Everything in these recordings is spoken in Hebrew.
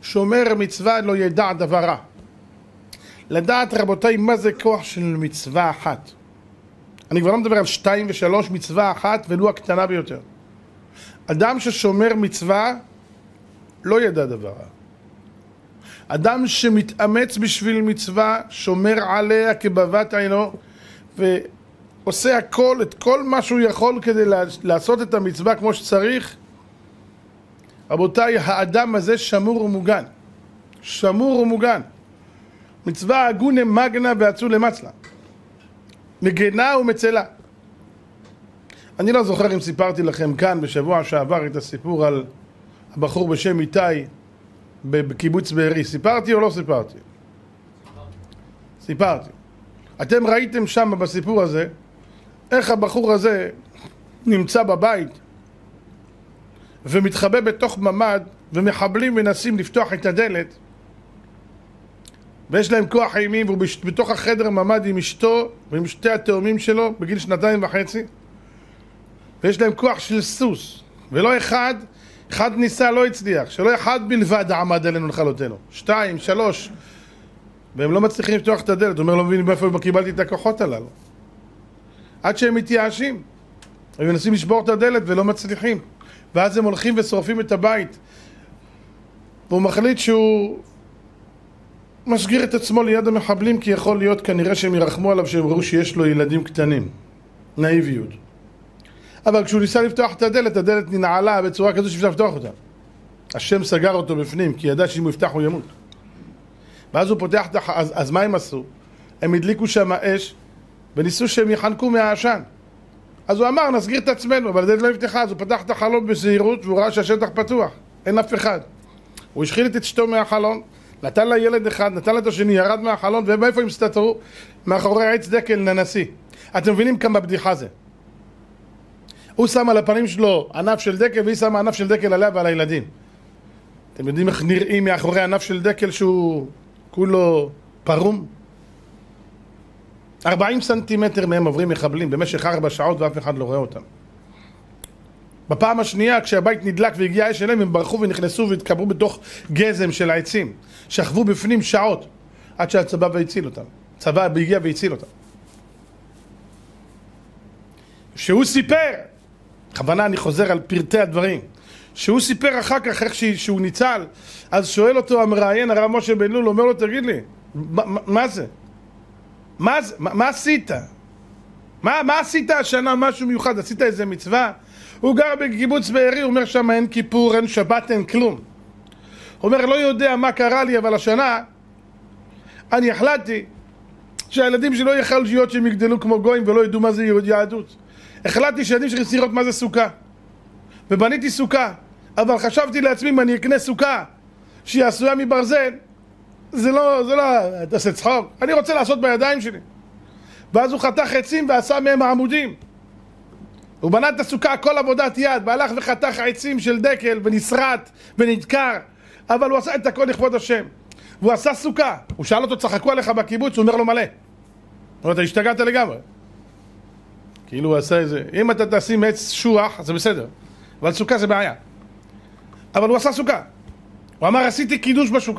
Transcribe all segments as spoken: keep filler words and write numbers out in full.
שומר מצווה לא ידע דבר רע. לדעת רבותיי מה זה כוח של מצווה אחת. אני כבר לא מדבר על שתיים ושלוש, מצווה אחת ולו הקטנה ביותר. אדם ששומר מצווה לא ידע דבר רע. אדם שמתאמץ בשביל מצווה, שומר עליה כבבת עינו ועושה הכל, את כל מה שהוא יכול כדי לעשות את המצווה כמו שצריך. רבותיי, האדם הזה שמור ומוגן. שמור ומוגן. מצווה הגונה מגנה ואצולה מצלה. מגנה ומצלה. אני לא זוכר אם סיפרתי לכם כאן בשבוע שעבר את הסיפור על הבחור בשם איתי בקיבוץ בארי. סיפרתי או לא סיפרתי? סיפרתי. אתם ראיתם שם בסיפור הזה איך הבחור הזה נמצא בבית ומתחבא בתוך ממד ומחבלים מנסים לפתוח את הדלת ויש להם כוח אימים והוא בתוך החדר ממד עם אשתו ועם שתי התאומים שלו בגיל שנתיים וחצי ויש להם כוח של סוס ולא אחד, אחד ניסה לא הצליח, שלא אחד בלבד עמד עלינו לכלותנו, שתיים, שלוש והם לא מצליחים לפתוח את הדלת. הוא אומר לא מבין מאיפה קיבלתי את הכוחות הללו עד שהם מתייאשים הם מנסים לשבור את הדלת ולא מצליחים ואז הם הולכים ושורפים את הבית והוא מחליט שהוא מסגיר את עצמו ליד המחבלים כי יכול להיות כנראה שהם ירחמו עליו שהם ראו שיש לו ילדים קטנים, נאיביות. אבל כשהוא ניסה לפתוח את הדלת, הדלת ננעלה בצורה כזו שאפשר לפתוח אותה. השם סגר אותו בפנים כי ידע שאם הוא יפתח הוא ימות. ואז הוא פותח את הח... אז, אז מה הם עשו? הם הדליקו שם אש וניסו שהם יחנקו מהעשן. אז הוא אמר נסגיר את עצמנו אבל הדלת לא נפתחה. אז הוא פתח את החלון בזהירות והוא ראה שהשטח פתוח, אין אף אחד. הוא השחיל את אשתו מהחלון, נתן לה ילד אחד, נתן לה את השני, ירד מהחלון ובאיפה הם הסתתרו? מאחורי עץ דקל ננסי. אתם מבינים כמה בדיחה זה? הוא שם על הפנים שלו ענף של דקל והיא שמה ענף של דקל עליה ועל הילדים. אתם יודעים איך נראים מאחורי ענף של דקל שהוא כולו פרום? ארבעים סנטימטר מהם עוברים מחבלים במשך ארבע שעות ואף אחד לא רואה אותם. בפעם השנייה כשהבית נדלק והגיע אש אליהם הם ברחו ונכנסו והתקברו בתוך גזם של העצים, שכבו בפנים שעות עד שהצבא והציל אותם. הצבא הגיע והציל אותם. שהוא סיפר, בכוונה אני חוזר על פרטי הדברים, שהוא סיפר אחר כך איך שהוא ניצל, אז שואל אותו המראיין הרב משה בן לול, אומר לו תגיד לי מה, מה זה? מה, מה, מה עשית? מה, מה עשית השנה משהו מיוחד? עשית איזה מצווה? הוא גר בקיבוץ בארי, הוא אומר שם אין כיפור, אין שבת, אין כלום. הוא אומר לא יודע מה קרה לי אבל השנה אני החלטתי שהילדים שלי לא יחלו להיות שהם יגדלו כמו גויים ולא ידעו מה זה יהדות. החלטתי שהילדים שלי צריכים לראות מה זה סוכה ובניתי סוכה, אבל חשבתי לעצמי אם אני אקנה סוכה שהיא עשויה מברזל זה לא, זה לא, תעשה צחוק, אני רוצה לעשות בידיים שלי. ואז הוא חתך עצים ועשה מהם העמודים. הוא בנה את הסוכה, הכל עבודת יד, והלך וחתך עצים של דקל ונשרט ונדקר, אבל הוא עשה את הכל לכבוד השם. והוא עשה סוכה. הוא שאל אותו צחקו עליך בקיבוץ? הוא אומר לו מלא. הוא אומר אתה השתגעת לגמרי. כאילו הוא עשה איזה, אם אתה תשים עץ שוח זה בסדר, אבל סוכה זה בעיה. אבל הוא עשה סוכה. הוא אמר עשיתי קידוש בסוכה.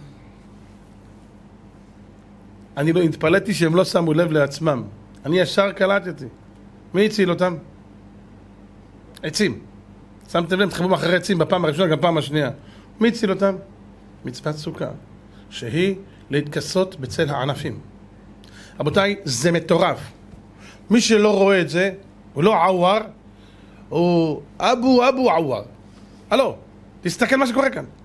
אני לא התפלאתי שהם לא שמו לב לעצמם. אני ישר קלטתי. מי הציל אותם? עצים. שמתם לב, תחברו מאחורי עצים בפעם הראשונה, גם פעם השנייה. מי הציל אותם? מצוות סוכה, שהיא להתכסות בצל הענפים. רבותיי, זה מטורף. מי שלא רואה את זה, הוא לא עוואר, הוא אבו אבו עוואר. הלו, תסתכל מה שקורה כאן.